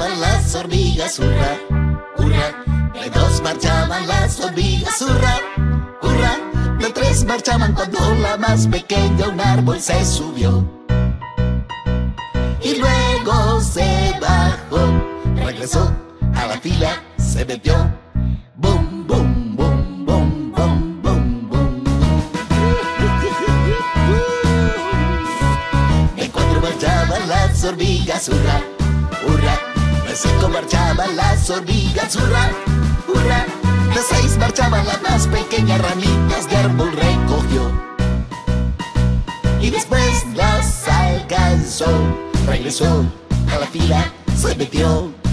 marchaban las hormigas, hurra, hurra. De dos marchaban las hormigas, hurra, hurra. De tres marchaban cuando la más pequeña a un árbol se subió. Y luego se bajó, regresó a la fila, se metió. Bum, bum, bum, bum, bum, bum, bum. De cuatro marchaban las hormigas, hurra, hurra. De cinco marchaban las hormigas, hurra, hurra. De seis marchaban las más pequeñas ramitas de árbol recogió. Y después las alcanzó, regresó a la fila, se metió.